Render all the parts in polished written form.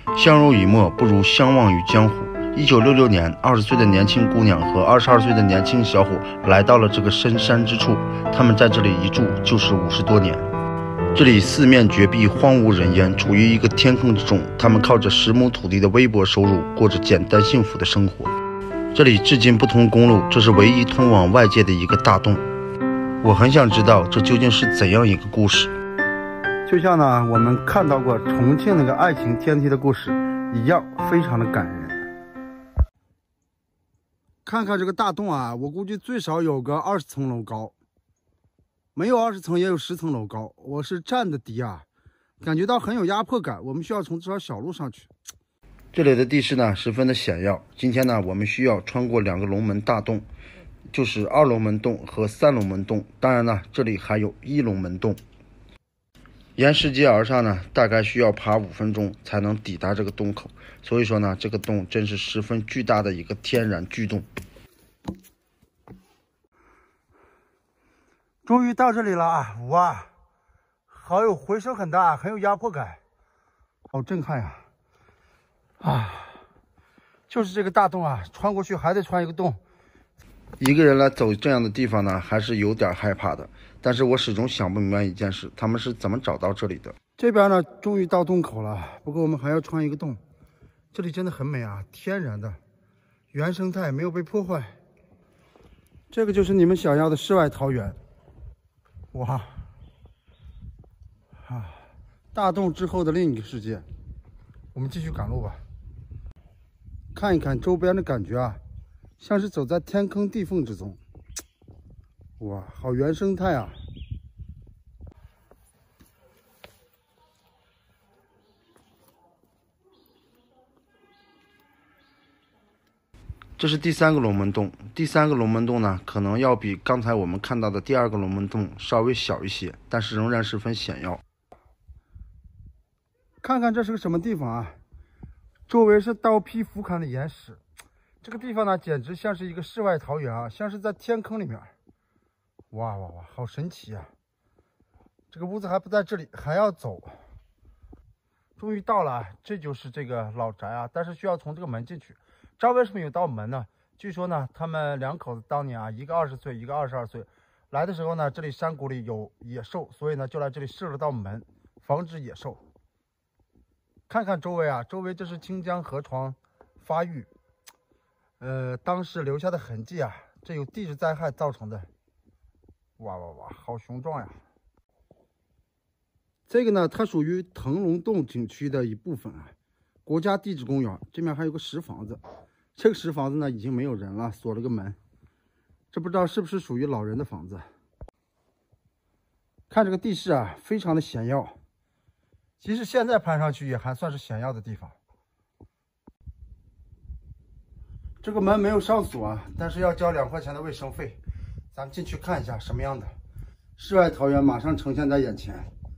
相濡以沫不如相忘于江湖。1966年，20岁的年轻姑娘和22岁的年轻小伙来到了这个深山之处，他们在这里一住就是50多年。这里四面绝壁，荒无人烟，处于一个天坑之中。他们靠着10亩土地的微薄收入，过着简单幸福的生活。这里至今不通公路，这是唯一通往外界的一个大洞。我很想知道这究竟是怎样一个故事。就像呢，我们看到过重庆那个爱情天梯的故事一样，非常的感人。看看这个大洞啊，我估计最少有个20层楼高，没有20层也有10层楼高。我是站的低啊，感觉到很有压迫感。我们需要从这条小路上去。这里的地势呢十分的险要。今天呢，我们需要穿过2个龙门大洞，就是2龙门洞和3龙门洞。当然呢，这里还有1龙门洞。沿石阶而上呢，大概需要爬5分钟才能抵达这个洞口。所以说呢，这个洞真是十分巨大的一个天然巨洞。终于到这里了啊！哇，好有回声很大，很有压迫感，好震撼呀！啊，就是这个大洞啊，穿过去还得穿一个洞。一个人来走这样的地方呢，还是有点害怕的。但是我始终想不明白一件事，他们是怎么找到这里的？这边呢，终于到洞口了，不过我们还要穿一个洞。这里真的很美啊，天然的原生态，没有被破坏。这个就是你们想要的世外桃源。哇，啊，大洞之后的另一个世界。我们继续赶路吧，看一看周边的感觉啊，像是走在天坑地缝之中。哇，好原生态啊！这是第3个龙门洞。第3个龙门洞呢，可能要比刚才我们看到的第2个龙门洞稍微小一些，但是仍然十分险要。看看这是个什么地方啊？周围是刀劈斧砍的岩石，这个地方呢，简直像是一个世外桃源啊，像是在天坑里面。哇哇哇，好神奇啊！这个屋子还不在这里，还要走。终于到了，这就是这个老宅啊，但是需要从这个门进去。知道为什么有道门呢？据说呢，他们2口子当年啊，一个20岁，一个22岁，来的时候呢，这里山谷里有野兽，所以呢，就来这里设了道门，防止野兽。看看周围啊，周围这是清江河床发育，当时留下的痕迹啊，这有地质灾害造成的。哇哇哇，好雄壮呀！这个呢，它属于腾龙洞景区的一部分啊，国家地质公园。这面还有个石房子，这个石房子呢已经没有人了，锁了个门。这不知道是不是属于老人的房子。看这个地势啊，非常的险要，即使现在攀上去也还算是险要的地方。这个门没有上锁啊，但是要交2块钱的卫生费。咱们进去看一下什么样的世外桃源马上呈现在眼前。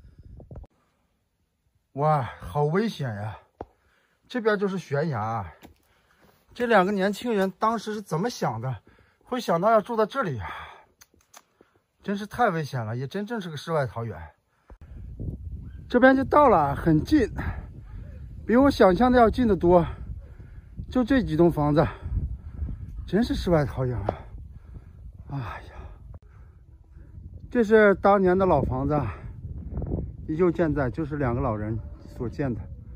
哇，好危险呀！这边就是悬崖。这2个年轻人当时是怎么想的？会想到要住在这里呀？真是太危险了，也真正是个世外桃源。这边就到了，很近，比我想象的要近得多。就这几栋房子，真是世外桃源啊！哎呀，这是当年的老房子，依旧健在，就是2个老人所建的。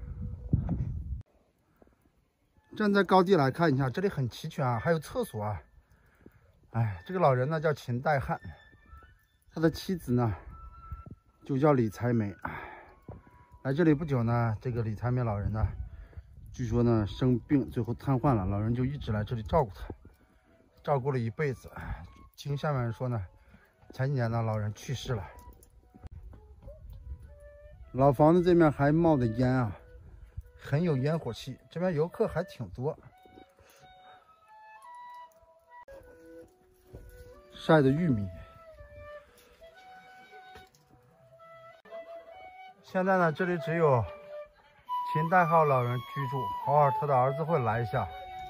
站在高地来看一下，这里很齐全啊，还有厕所啊。哎，这个老人呢叫秦代汉，他的妻子呢就叫李才梅。来这里不久呢，这个李才梅老人呢，据说呢生病，最后瘫痪了，老人就一直来这里照顾他，照顾了一辈子。听下面人说呢，前几年呢老人去世了。老房子这面还冒着烟啊，很有烟火气。这边游客还挺多，晒的玉米。现在呢，这里只有秦代浩老人居住，偶尔他的儿子会来一下。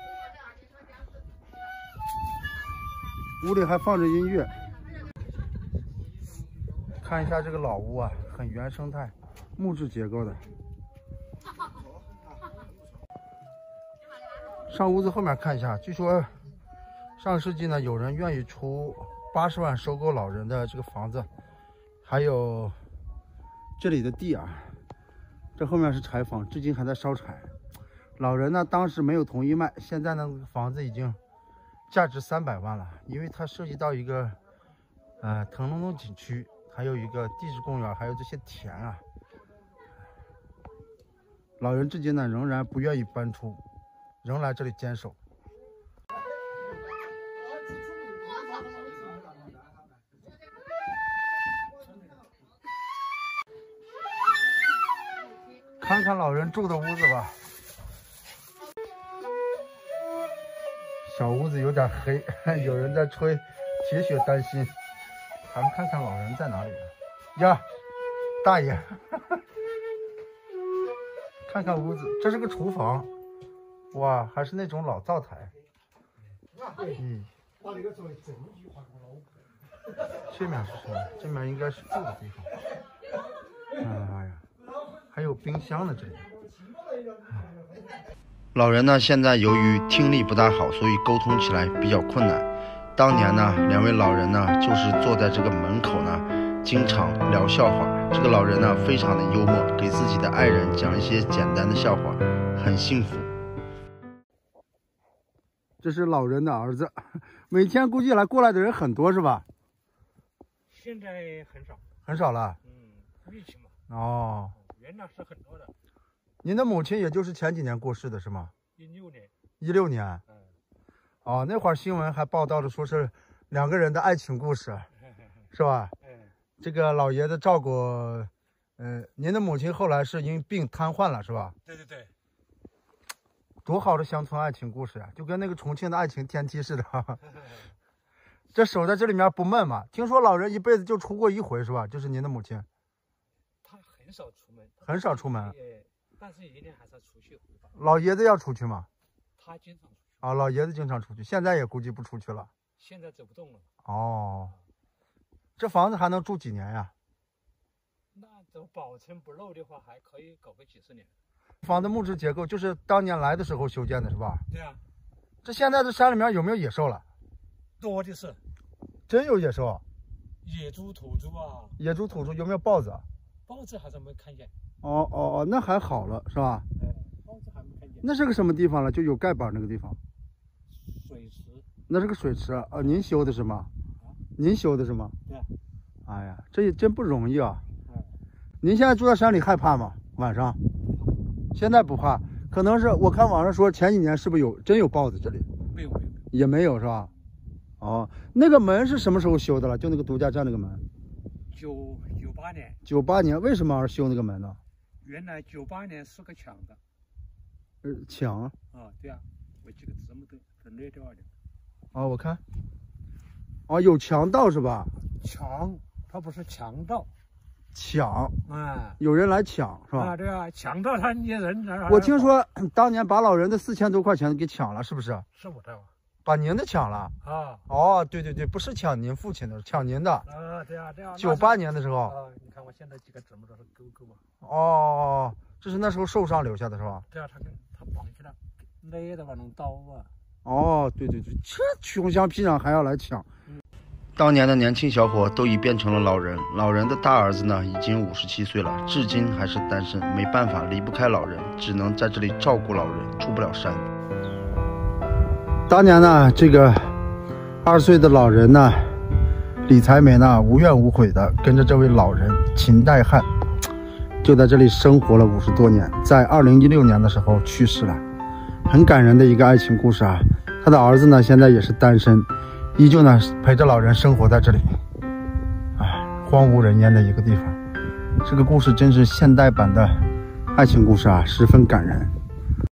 屋里还放着音乐。看一下这个老屋啊，很原生态，木质结构的。 上屋子后面看一下，据说上世纪呢，有人愿意出80万收购老人的这个房子，还有这里的地啊，这后面是柴房，至今还在烧柴。老人呢当时没有同意卖，现在呢房子已经价值300万了，因为它涉及到一个腾龙洞景区，还有一个地质公园，还有这些田啊。老人至今呢仍然不愿意搬出，仍来这里坚守。看看老人住的屋子吧，小屋子有点黑，有人在吹铁血丹心。咱们看看老人在哪里呀？大爷，看看屋子，这是个厨房，哇，还是那种老灶台。这面是什么？这面应该是住的地方。哎呀，还有冰箱呢，这里。老人呢，现在由于听力不大好，所以沟通起来比较困难。当年呢，2位老人呢，就是坐在这个门口呢，经常聊笑话。这个老人呢，非常的幽默，给自己的爱人讲一些简单的笑话，很幸福。这是老人的儿子，每天估计过来的人很多是吧？ 现在很少， 很少了。 疫情嘛。 哦。 原来是很多的。 您的母亲也就是前几年过世的是吗 ？16年。 16年。哦，那会儿新闻还报道了，说是2个人的爱情故事，是吧？这个老爷子照顾，您的母亲后来是因病瘫痪了，是吧？ 对对对。 多好的乡村爱情故事呀，就跟那个重庆的爱情天梯似的。这守在这里面不闷嘛？听说老人一辈子就出过1回，是吧？就是您的母亲。 他很少出门。 很少出门。 但是一定还是要出去。 老爷子要出去吗？ 他经常出去。 啊，老爷子经常出去，现在也估计不出去了。 现在走不动了。 哦，这房子还能住几年呀？ 那都保存不漏的话，还可以搞个几十年。 房子木质结构就是当年来的时候修建的，是吧？ 对啊。 这现在这山里面有没有野兽了？ 多的是。 真有野兽？ 野猪、土猪啊。 野猪、土猪有没有豹子？ 豹子好像没看见。 哦，那还好了，是吧？ 豹子还没看见。 那是个什么地方了？就有盖板那个地方。 水池。 那是个水池啊，您修的是吗？您修的是吗？ 对。 哎呀，这也真不容易啊。您现在住在山里害怕吗？晚上？现在不怕，可能是我看网上说前几年是不是真有豹子这里？ 没有。 也没有是吧？哦，那个门是什么时候修的了？就那个度假站那个门。 98年。 98年，为什么要修那个门呢？ 原来98年是个墙的。 墙？ 啊，对啊，我记个字母都裂掉了。 哦，我看。哦，有强盗是吧？ 强，他不是强盗。 抢啊！ 有人来抢是吧？ 啊，对啊，抢到他捏人。 我听说当年把老人的4000多块钱给抢了，是不是？ 是我的。 把您的抢了啊？ 哦，对，不是抢您父亲的，抢您的。 啊，对啊。 98年的时候。 啊，你看我现在几个字母都是勾勾嘛。 哦，这是那时候受伤留下的是吧？ 对啊，他绑起来，勒的吧，弄刀啊。 哦，对，这穷乡僻壤还要来抢。当年的年轻小伙都已变成了老人，老人的大儿子呢已经57岁了，至今还是单身，没办法离不开老人，只能在这里照顾老人，出不了山。当年呢，这个20岁的老人呢，李才梅呢无怨无悔的跟着这位老人秦代汉，就在这里生活了50多年，在2016年的时候去世了，很感人的一个爱情故事啊。他的儿子呢现在也是单身，依旧呢陪着老人生活在这里，荒无人烟的一个地方。这个故事真是现代版的爱情故事啊，十分感人。